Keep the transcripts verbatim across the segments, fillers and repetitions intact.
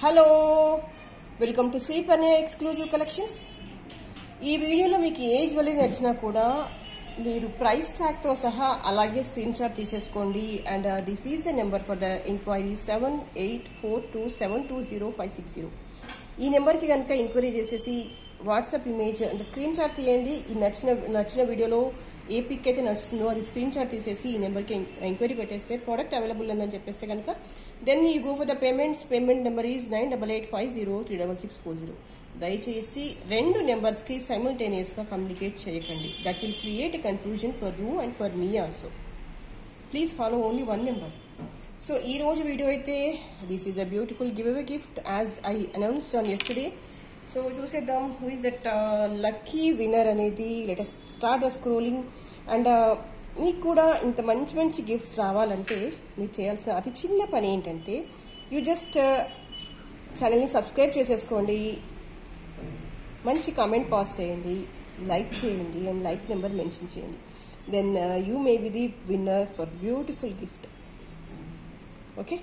Hello, welcome to Sri Panya exclusive collections. ఈ వీడియోలో మీకు ఏ జ్యువెలరీ నచ్చినా కూడా మీరు ప్రైస్ ట్యాగ్తో సహా అలాగే స్క్రీన్ షాట్ తీసేసుకోండి. And this is the number for the enquiry seven eight four two seven two zero five six zero. ఈ నెంబర్కి కనుక ఎంక్వైరీ చేసేసి వాట్సాప్ ఇమేజ్ అంటే స్క్రీన్ షాట్ తీయండి. ఈ నచ్చిన నచ్చిన వీడియోలో ఏ పిక్ అయితే నచ్చుతుందో అది స్క్రీన్ షాట్ తీసేసి ఈ నెంబర్కి ఎంక్వైరీ పెట్టేస్తే ప్రోడక్ట్ అవైలబుల్ ఉందని చెప్పేస్తే కనుక then you go for the payments. Payment number is nine double eight five zero three double six four zero. దయచేసి రెండు నెంబర్స్కి సైమల్టేనియస్గా కమ్యూనికేట్ చేయకండి. That will create a confusion for you and for me also. Please follow only one number. So ఈ రోజు video అయితే this is a beautiful give away gift as I announced on yesterday. So చూసేద్దాం who is that lucky winner అనేది. Latest start the scrolling. And మీకు కూడా ఇంత మంచి మంచి గిఫ్ట్స్ రావాలంటే మీరు చేయాల్సిన అతి చిన్న పని ఏంటంటే యూ జస్ట్ ఛానల్ని సబ్స్క్రైబ్ చేసేసుకోండి, మంచి కామెంట్ పాస్ చేయండి, లైక్ చేయండి అండ్ లైక్ నెంబర్ మెన్షన్ చేయండి. Then you may be the winner for beautiful gift. Okay,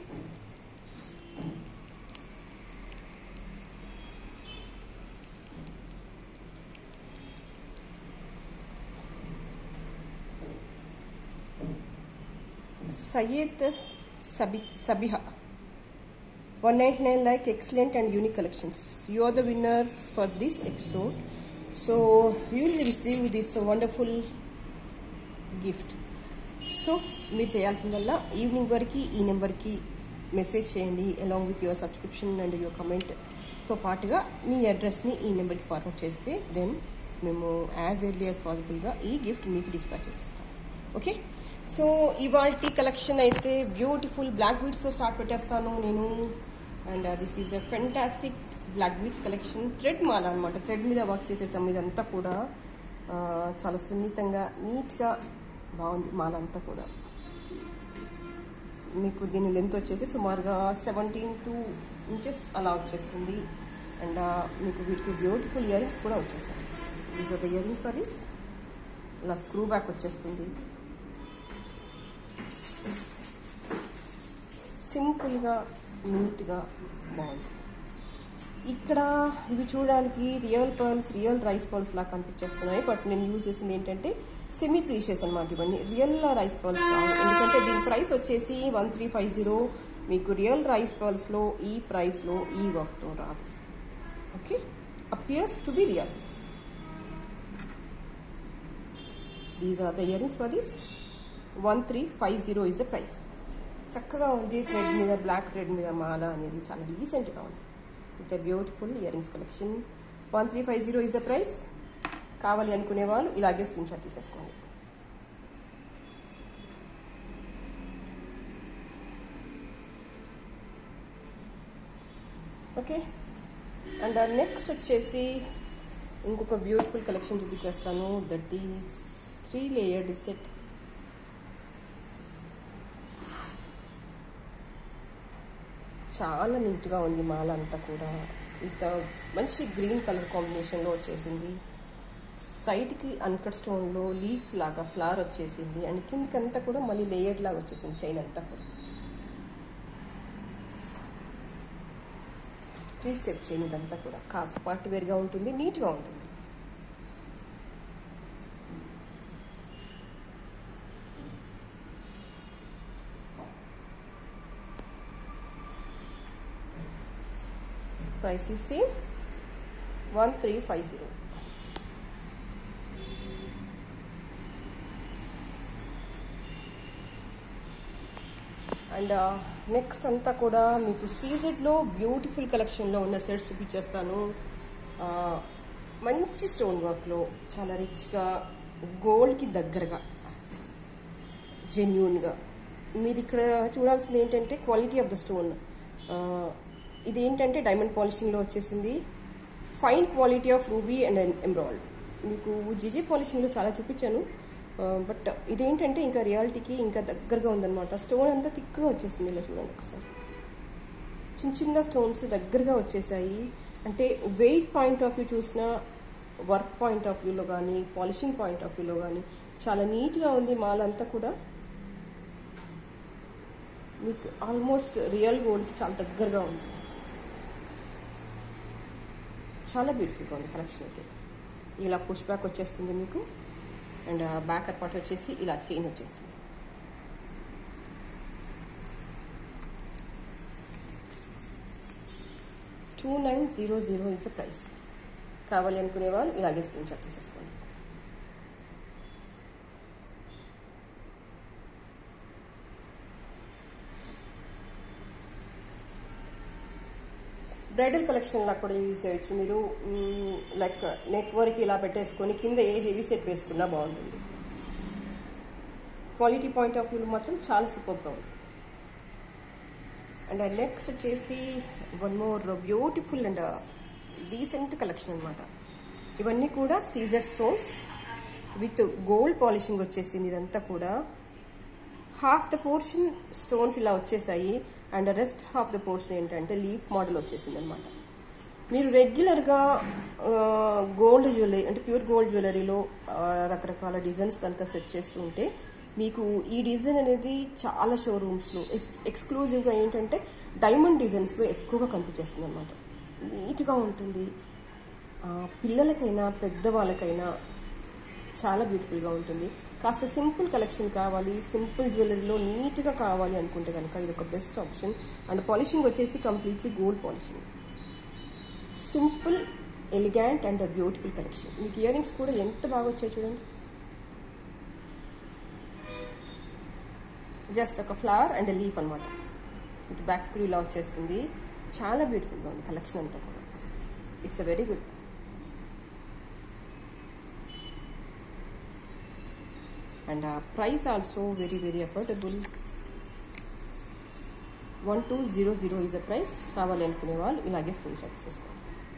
Sayed Sabiha, one ninety-nine like excellent and unique collections. You are the winner for this episode. So you will receive this wonderful gift. So మీరు చేయాల్సిందల్లా evening వరకు ఈ నెంబర్కి message చేయండి along with your subscription and your కమెంట్తో పాటుగా మీ అడ్రస్ని ఈ నెంబర్కి ఫార్వర్డ్ చేస్తే దెన్ మేము యాజ్ ఎర్లీ యాజ్ పాసిబుల్గా ఈ గిఫ్ట్ మీకు డిస్పాచ్ చేసేస్తాం. ఓకే, సో ఇవాల్టి కలెక్షన్ అయితే బ్యూటిఫుల్ బ్లాక్ బీడ్స్తో స్టార్ట్ పెట్టేస్తాను నేను. And this is a fantastic black beads collection. Thread మాల అనమాట, థ్రెడ్ మీద వర్క్ చేసేసాం. ఇదంతా కూడా చాలా సున్నితంగా నీట్గా బాగుంది మాల అంతా కూడా. మీకు దీని లెంత్ వచ్చేసి సుమారుగా సెవెంటీన్ టూ ఇంచెస్ అలా వచ్చేస్తుంది. అండ్ మీకు వీటికి బ్యూటిఫుల్ ఇయర్ రింగ్స్ కూడా వచ్చేసాయి. These are the ear rings for this. ఇలా స్క్రూ బ్యాక్ వచ్చేస్తుంది. సింపుల్గా నీట్గా బాగుంది. ఇక్కడ ఇవి చూడడానికి real pearls real rice pearls లాగా కనిపించేస్తున్నాయి. బట్ నేను యూజ్ చేసింది ఏంటంటే సెమీ ప్రీషియస్ అనమాట. ఇవన్నీ రియల్ రైస్ పర్ల్స్ కాదు, ఎందుకంటే దీని ప్రైస్ వచ్చేసి వన్ త్రీ ఫైవ్ జీరో. మీకు రియల్ రైస్ పర్ల్స్లో ఈ ప్రైస్లో ఈ వర్క్తో రాదు. Okay, appears to be real. These are the ear rings for this. One three five zero is the price. చక్కగా ఉంది. థ్రెడ్ మీద బ్లాక్ థ్రెడ్ మీద మాల అనేది చాలా డీసెంట్గా ఉంది. With a beautiful ear rings collection. One three five zero is the price. కావాలి అనుకునే వాళ్ళు ఇలాగే స్క్రీన్ షాట్ తీసేసుకోండి. ఓకే, అండ్ నెక్స్ట్ వచ్చేసి ఇంకొక బ్యూటిఫుల్ కలెక్షన్ చూపించేస్తాను. That is three layered set. చాలా నీట్గా ఉంది మాల అంతా కూడా. ఇంత మంచి గ్రీన్ కలర్ కాంబినేషన్లో వచ్చేసింది. సైడ్కి అన్కట్ స్టోన్లో లీఫ్ లాగా ఫ్లవర్ వచ్చేసింది. అండ్ కిందకంతా కూడా మళ్ళీ లేయర్డ్ లాగా వచ్చేసింది చైన్ అంతా కూడా. త్రీ స్టెప్ చైన్ ఇదంతా కూడా. కాస్త పార్టీ వేర్గా ఉంటుంది, నీట్గా ఉంటుంది. Price is same one three five zero. And next అంతా కూడా మీకు సీజెడ్లో బ్యూటిఫుల్ కలెక్షన్లో ఉన్న సెట్స్ చూపించేస్తాను. మంచి స్టోన్ వర్క్లో చాలా రిచ్గా గోల్డ్కి దగ్గరగా జెన్యూన్గా. మీరు ఇక్కడ చూడాల్సింది ఏంటంటే క్వాలిటీ ఆఫ్ ద స్టోన్. ఇది ఏంటంటే డైమండ్ పాలిషింగ్లో వచ్చేసింది. Fine quality of ruby and emerald. మీకు జిజి పాలిషింగ్లో చాలా చూపించాను, బట్ ఇదేంటంటే ఇంకా రియాలిటీకి ఇంకా దగ్గరగా ఉందన్నమాట. స్టోన్ అంతా థిక్గా వచ్చేసింది. ఇలా చూడండి ఒకసారి. చిన్న చిన్న స్టోన్స్ దగ్గరగా వచ్చేసాయి. అంటే వెయిట్ పాయింట్ ఆఫ్ వ్యూ చూసినా, వర్క్ పాయింట్ ఆఫ్ వ్యూలో కానీ, పాలిషింగ్ పాయింట్ ఆఫ్ వ్యూలో కానీ చాలా నీట్గా ఉంది మాల అంతా కూడా. మీకు ఆల్మోస్ట్ రియల్ గోల్డ్కి చాలా దగ్గరగా ఉంది. చాలా బ్యూటిఫుల్గా ఉంది కలెక్షన్ అయితే. ఇలా పుష్ బ్యాక్ వచ్చేస్తుంది మీకు, అండ్ బ్యాక్ పార్ట్ వచ్చేసి ఇలా చైన్ వచ్చేస్తుంది. Two nine zero zero is the price. కావాలి అనుకునే వాళ్ళు ఇలాగే స్క్రీన్ షాట్ తీసేసుకోండి. బ్రైడల్ కలెక్షన్లా కూడా యూజ్ చేయొచ్చు మీరు. లైక్ నెక్ వర్క్ ఇలా పెట్టేసుకొని కింద ఏ హెవీ సెట్ వేసుకున్నా బాగుంటుంది. క్వాలిటీ పాయింట్ ఆఫ్ వ్యూ మాత్రం చాలా సూపర్గా ఉంది. అండ్ నెక్స్ట్ వచ్చేసి one more beautiful and decent collection అనమాట. ఇవన్నీ కూడా CZ stones with gold polishing వచ్చేసింది. ఇదంతా కూడా హాఫ్ ద పోర్షన్ స్టోన్స్ ఇలా వచ్చేసాయి, and rest half the portion ఏంటంటే లీఫ్ మోడల్ వచ్చేసింది అనమాట. మీరు రెగ్యులర్గా గోల్డ్ జ్యువెలరీ అంటే ప్యూర్ గోల్డ్ జ్యువెలరీలో రకరకాల డిజైన్స్ కనుక సెట్ చేస్తూ ఉంటే మీకు ఈ డిజైన్ అనేది చాలా షోరూమ్స్లో ఎక్స్క్లూజివ్గా ఏంటంటే డైమండ్ డిజైన్స్లో ఎక్కువగా కనిపించేస్తుంది అనమాట. నీట్గా ఉంటుంది, పిల్లలకైనా పెద్దవాళ్ళకైనా చాలా బ్యూటిఫుల్గా ఉంటుంది. కాస్త సింపుల్ కలెక్షన్ కావాలి, సింపుల్ జ్యువెలరీలో నీట్గా కావాలి అనుకుంటే కనుక ఇది ఒక బెస్ట్ ఆప్షన్. అండ్ పాలిషింగ్ వచ్చేసి completely gold polishing. Simple, elegant and beautiful collection. మీకు ఇయర్ రింగ్స్ కూడా ఎంత బాగా వచ్చాయి చూడండి. జస్ట్ ఒక ఫ్లవర్ అండ్ లీఫ్ అనమాట. విత్ బ్యాక్ స్క్రూ ఇలా వచ్చేస్తుంది. చాలా బ్యూటిఫుల్గా ఉంది కలెక్షన్ అంతా కూడా. It's a very good. And price also very very affordable. One two zero zero is a price. కావాలి అనుకునే వాళ్ళు ఇలాగే స్క్రీన్ షాట్ చేసుకోండి.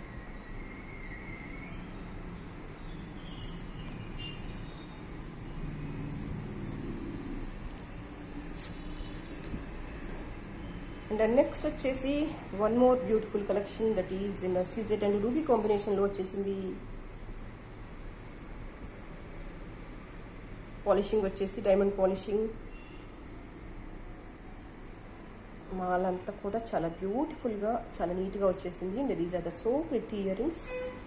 అండ్ నెక్స్ట్ వచ్చేసి one more beautiful collection that is in CZ and ruby కాంబినేషన్లో వచ్చేసింది. Polishing వచ్చేసి diamond polishing. మాలంతా కూడా చాలా బ్యూటిఫుల్గా చాలా నీట్గా వచ్చేసింది. And these are the so pretty ear rings.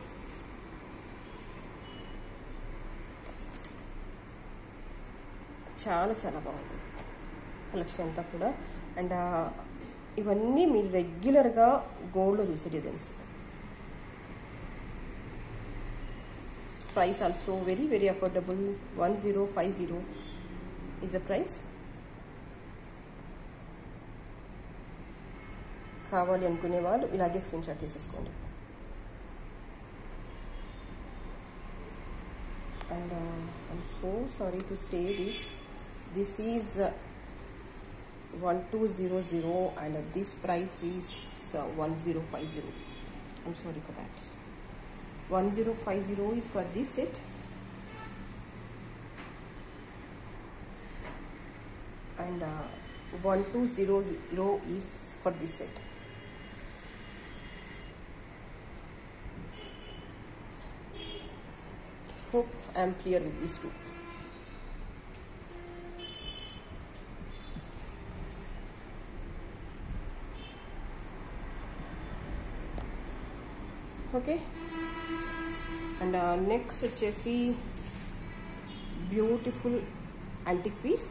చాలా చాలా బాగుంది కలెక్షన్ అంతా కూడా. అండ్ ఇవన్నీ మీరు రెగ్యులర్గా గోల్డ్లో చూసే designs. Price also very very affordable. One zero five zero is the price. కావాలి అనుకునే వాళ్ళు ఇలాగే స్క్రీన్ షాట్ తీసేసుకోండి. And I'm so sorry to say this this is one two zero zero and this price is uh, one zero five zero. I'm sorry for that. one zero five zero is for this set, and uh, one two zero zero is for this set. Hope I am clear with these two. Okay. And next వచ్చేసి beautiful antique piece.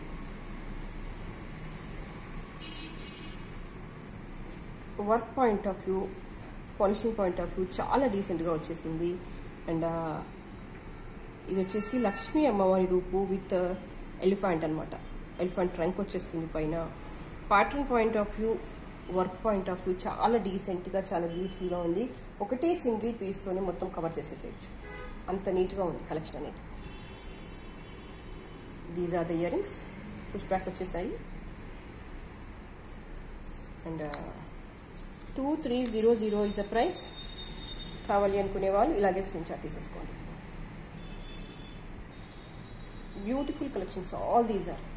Work point of view, polishing point of view చాలా డీసెంట్గా వచ్చేసింది. And ఇది వచ్చేసి లక్ష్మీ అమ్మవారి రూపు with elephant అనమాట. Elephant trunk వచ్చేస్తుంది పైన. Pattern point of view, work point of view చాలా డీసెంట్గా చాలా బ్యూటిఫుల్గా ఉంది. ఒకటే సింగిల్ పీస్తోనే మొత్తం కవర్ చేసేసేయచ్చు, అంత నీట్గా ఉంది కలెక్షన్ అనేది. These are the ear rings. Push back వచ్చేసాయి. And two three zero zero is a price. కావాలి అనుకునే వాళ్ళు ఇలాగే స్క్రీన్ షాట్ తీసేసుకోండి. Beautiful collections all these are.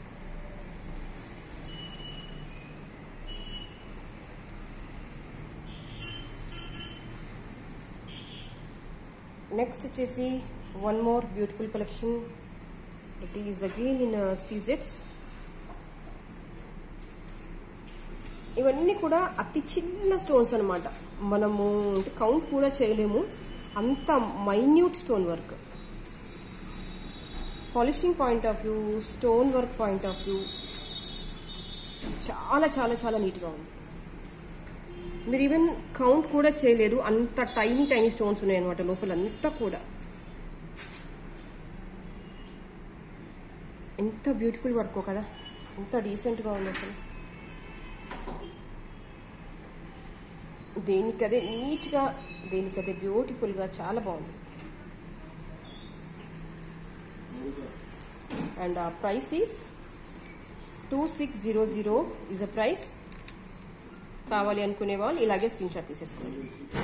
Next వచ్చేసి one more beautiful collection. It is again in సీజెట్స్. ఇవన్నీ కూడా అతి చిన్న స్టోన్స్ అనమాట. మనము కౌంట్ కూడా చేయలేము, అంత minute stone work. Polishing point of view, stone work point of view చాలా చాలా చాలా నీట్గా ఉంది. మీరు ఈవెన్ కౌంట్ కూడా చేయలేరు, అంత టైనీ టైనీ స్టోన్స్ ఉన్నాయన్నమాట లోపల అంతా కూడా. ఎంత బ్యూటిఫుల్ వర్క్ కదా, ఎంత డీసెంట్గా ఉంది అసలు. దేనికదే నీట్గా, దేనికదే బ్యూటిఫుల్గా, చాలా బాగుంది. అండ్ ఆ price is two six zero zero is a price. కావాలి అనుకునే వాళ్ళు ఇలాగే స్క్రీన్ షాట్ తీసేసుకోండి.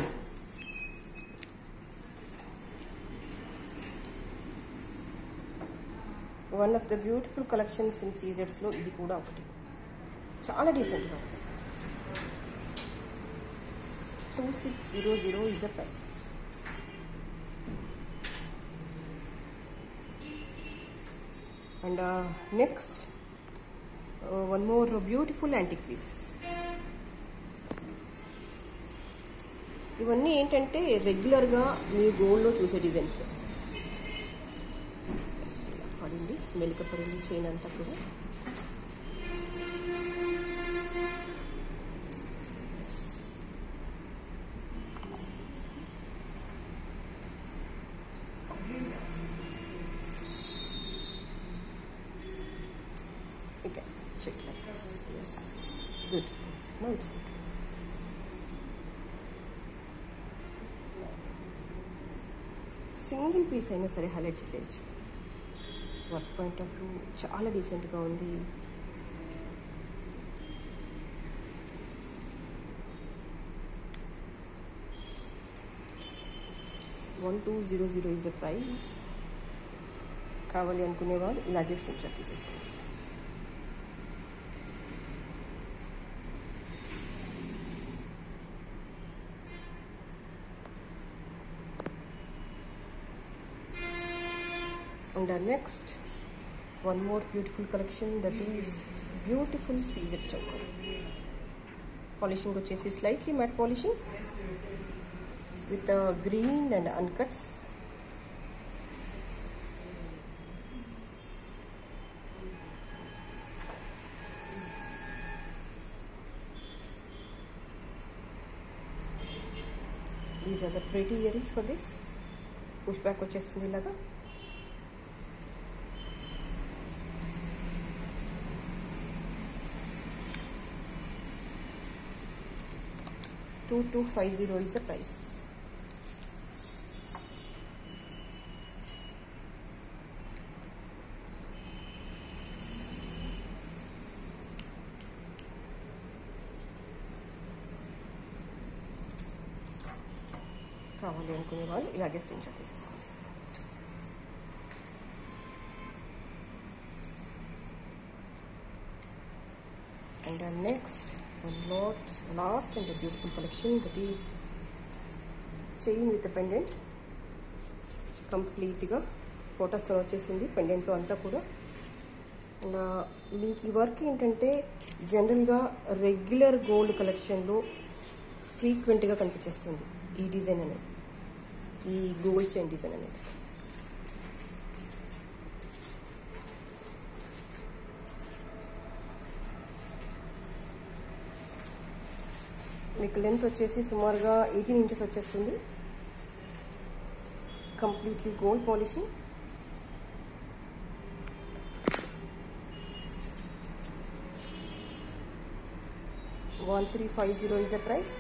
One of the beautiful collections in సీజెడ్స్లో ఇది కూడా ఒకటి. చాలా డీసెంట్గా ఉంది. Two six zero zero is a price. And next one more beautiful antique piece. ఇవన్నీ ఏంటంటే రెగ్యులర్గా మీ గోల్డ్లో చూసే డిజైన్స్. పడింది, మెలిక పడింది చైన్ అంతా కూడా. Okay, check like this. Yes, good. Now it's good. Single piece అయినా సరే హైలైట్ చేసేయచ్చు. వర్క్ పాయింట్ ఆఫ్ వ్యూ చాలా డీసెంట్గా ఉంది. One two zero zero is a price. కావాలి అనుకునేవాళ్ళు ఇలాగే స్క్రీన్ షాట్ తీసేసుకోండి. And our next, one more beautiful collection, that is beautiful seized choker. Polishing vachesi slightly matte polishing with the green and uncuts. These are the pretty earrings for this. Push back vachestundi ilaga. two two five zero is the price. కావాలి అనుకునే వాళ్ళు ఇలాగే screen shot తీసేసుకోండి. And then next, one lot, last and a beautiful collection, that is chain with a pendant. Complete గా photos వచ్చేసింది పెండెంట్లో అంతా కూడా. అండ్ మీకు ఈ వర్క్ ఏంటంటే జనరల్గా రెగ్యులర్ గోల్డ్ కలెక్షన్లో ఫ్రీక్వెంట్గా కనిపించేస్తుంది ఈ డిజైన్ అనేది, ఈ గోల్డ్ చైన్ డిజైన్ అనేది. మీకు లెంత్ వచ్చేసి సుమారుగా ఎయిటీన్ ఇంచెస్ వచ్చేస్తుంది. Completely gold polishing. One three five zero is the price.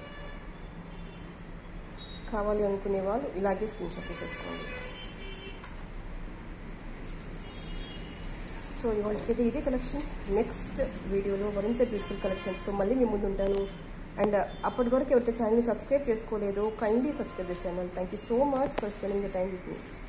కావాలి అనుకునే వాళ్ళు ఇలాగే స్క్రీన్ షాట్ తీసేసుకోండి. సో ఇవాళకైతే ఇదే కలెక్షన్. నెక్స్ట్ వీడియోలో మరింత బ్యూటిఫుల్ కలెక్షన్స్తో మళ్ళీ మీ ముందు ఉంటాను. అండ్ అప్పటి వరకు ఎవరైతే ఛానల్ని సబ్స్క్రైబ్ చేసుకోలేదో kindly subscribe the channel. Thank you so much for spending the time with me.